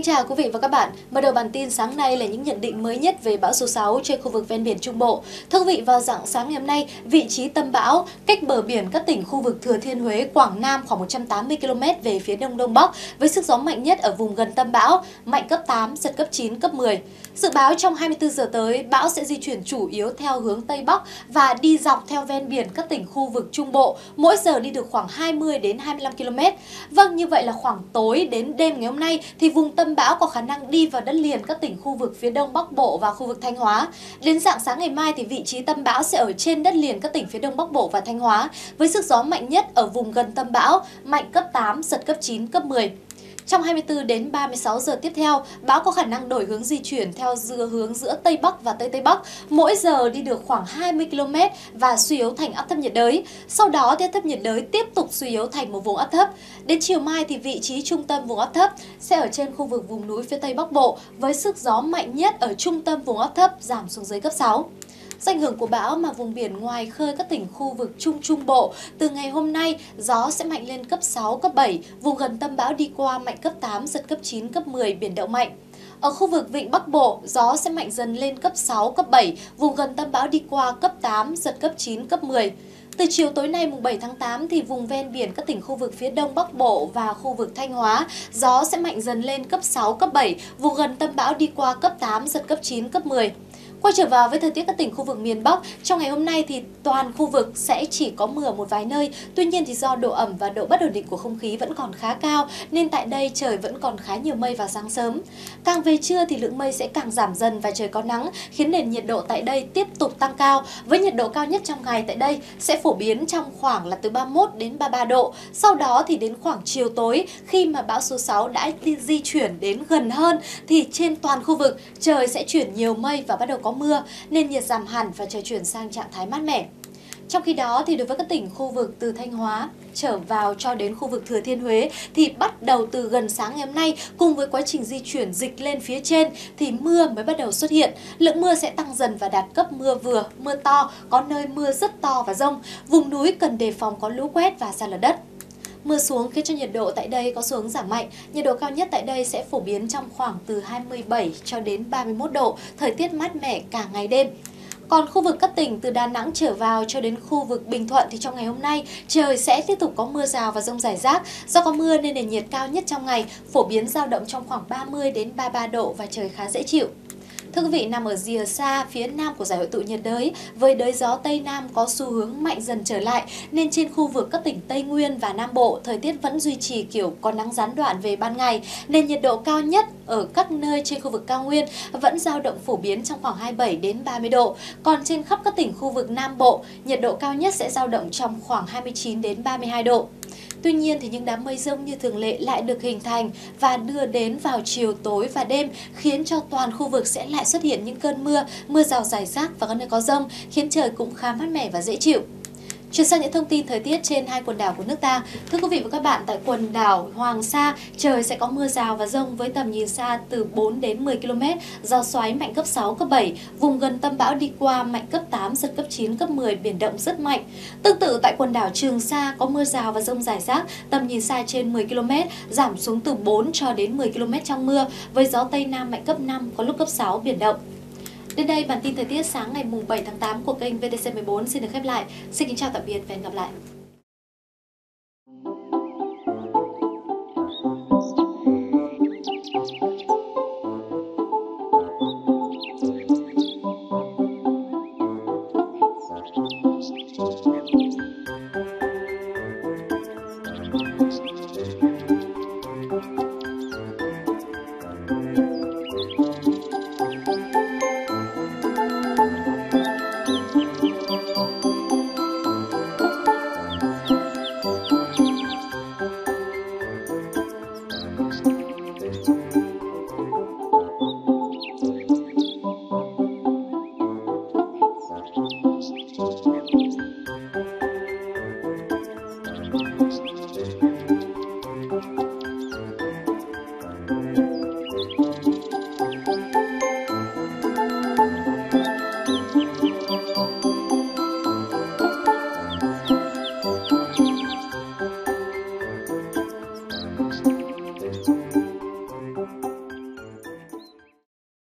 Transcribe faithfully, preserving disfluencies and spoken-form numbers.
chào quý vị và các bạn. Mở đầu bản tin sáng nay là những nhận định mới nhất về bão số sáu trên khu vực ven biển Trung Bộ. Thưa quý vị, vào rạng sáng ngày hôm nay, vị trí tâm bão cách bờ biển các tỉnh khu vực Thừa Thiên Huế, Quảng Nam khoảng một trăm tám mươi ki lô mét về phía đông đông bắc với sức gió mạnh nhất ở vùng gần tâm bão, mạnh cấp tám, giật cấp chín, cấp mười. Dự báo trong hai mươi tư giờ tới, bão sẽ di chuyển chủ yếu theo hướng Tây Bắc và đi dọc theo ven biển các tỉnh khu vực Trung Bộ, mỗi giờ đi được khoảng hai mươi đến hai mươi lăm ki lô mét. Vâng, như vậy là khoảng tối đến đêm ngày hôm nay thì vùng tâm bão có khả năng đi vào đất liền các tỉnh khu vực phía đông Bắc Bộ và khu vực Thanh Hóa. Đến rạng sáng ngày mai thì vị trí tâm bão sẽ ở trên đất liền các tỉnh phía đông Bắc Bộ và Thanh Hóa với sức gió mạnh nhất ở vùng gần tâm bão, mạnh cấp tám, giật cấp chín, cấp mười. Trong hai mươi tư đến ba mươi sáu giờ tiếp theo, bão có khả năng đổi hướng di chuyển theo giữa hướng giữa Tây Bắc và Tây Tây Bắc, mỗi giờ đi được khoảng hai mươi ki lô mét và suy yếu thành áp thấp nhiệt đới. Sau đó, áp thấp nhiệt đới tiếp tục suy yếu thành một vùng áp thấp. Đến chiều mai thì vị trí trung tâm vùng áp thấp sẽ ở trên khu vực vùng núi phía Tây Bắc Bộ với sức gió mạnh nhất ở trung tâm vùng áp thấp giảm xuống dưới cấp sáu. Do ảnh hưởng của bão mà vùng biển ngoài khơi các tỉnh khu vực Trung Trung Bộ, từ ngày hôm nay, gió sẽ mạnh lên cấp sáu, cấp bảy, vùng gần tâm bão đi qua mạnh cấp tám, giật cấp chín, cấp mười, biển động mạnh. Ở khu vực Vịnh Bắc Bộ, gió sẽ mạnh dần lên cấp sáu, cấp bảy, vùng gần tâm bão đi qua cấp tám, giật cấp chín, cấp mười. Từ chiều tối nay mùng bảy tháng tám thì vùng ven biển các tỉnh khu vực phía đông Bắc Bộ và khu vực Thanh Hóa, gió sẽ mạnh dần lên cấp sáu, cấp bảy, vùng gần tâm bão đi qua cấp tám, giật cấp chín, cấp mười. Quay trở vào với thời tiết các tỉnh khu vực miền Bắc, trong ngày hôm nay thì toàn khu vực sẽ chỉ có mưa ở một vài nơi. Tuy nhiên thì do độ ẩm và độ bất ổn định của không khí vẫn còn khá cao nên tại đây trời vẫn còn khá nhiều mây vào sáng sớm. Càng về trưa thì lượng mây sẽ càng giảm dần và trời có nắng, khiến nền nhiệt độ tại đây tiếp tục tăng cao. Với nhiệt độ cao nhất trong ngày tại đây sẽ phổ biến trong khoảng là từ ba mươi mốt đến ba mươi ba độ. Sau đó thì đến khoảng chiều tối khi mà bão số sáu đã đi di chuyển đến gần hơn thì trên toàn khu vực trời sẽ chuyển nhiều mây và bắt đầu có mưa, nên nhiệt giảm hẳn và trời chuyển sang trạng thái mát mẻ. Trong khi đó thì đối với các tỉnh khu vực từ Thanh Hóa trở vào cho đến khu vực Thừa Thiên Huế thì bắt đầu từ gần sáng ngày hôm nay cùng với quá trình di chuyển dịch lên phía trên thì mưa mới bắt đầu xuất hiện. Lượng mưa sẽ tăng dần và đạt cấp mưa vừa, mưa to, có nơi mưa rất to và dông. Vùng núi cần đề phòng có lũ quét và sạt lở đất. Mưa xuống khiến cho nhiệt độ tại đây có xu hướng giảm mạnh. Nhiệt độ cao nhất tại đây sẽ phổ biến trong khoảng từ hai mươi bảy cho đến ba mươi mốt độ, thời tiết mát mẻ cả ngày đêm. Còn khu vực các tỉnh từ Đà Nẵng trở vào cho đến khu vực Bình Thuận thì trong ngày hôm nay trời sẽ tiếp tục có mưa rào và dông rải rác. Do có mưa nên nền nhiệt cao nhất trong ngày phổ biến dao động trong khoảng ba mươi đến ba mươi ba độ và trời khá dễ chịu. Thưa quý vị, nằm ở rìa xa phía nam của giải hội tụ nhiệt đới với đới gió Tây Nam có xu hướng mạnh dần trở lại nên trên khu vực các tỉnh Tây Nguyên và Nam Bộ thời tiết vẫn duy trì kiểu có nắng gián đoạn về ban ngày nên nhiệt độ cao nhất ở các nơi trên khu vực cao nguyên vẫn dao động phổ biến trong khoảng hai mươi bảy đến ba mươi độ. Còn trên khắp các tỉnh khu vực Nam Bộ, nhiệt độ cao nhất sẽ dao động trong khoảng hai mươi chín đến ba mươi hai độ. Tuy nhiên thì những đám mây rông như thường lệ lại được hình thành và đưa đến vào chiều tối và đêm khiến cho toàn khu vực sẽ lại xuất hiện những cơn mưa, mưa rào rải rác và có nơi có dông khiến trời cũng khá mát mẻ và dễ chịu. Chuyển sang những thông tin thời tiết trên hai quần đảo của nước ta. Thưa quý vị và các bạn, tại quần đảo Hoàng Sa, trời sẽ có mưa rào và dông với tầm nhìn xa từ bốn đến mười ki lô mét, gió xoáy mạnh cấp sáu, cấp bảy, vùng gần tâm bão đi qua mạnh cấp tám, giật cấp chín, cấp mười, biển động rất mạnh. Tương tự tại quần đảo Trường Sa có mưa rào và dông rải rác, tầm nhìn xa trên mười ki lô mét, giảm xuống từ bốn cho đến mười ki lô mét trong mưa, với gió Tây Nam mạnh cấp năm, có lúc cấp sáu, biển động. Đến đây, bản tin thời tiết sáng ngày mùng bảy tháng tám của kênh vê tê xê mười bốn xin được khép lại. Xin kính chào tạm biệt và hẹn gặp lại. Thank you.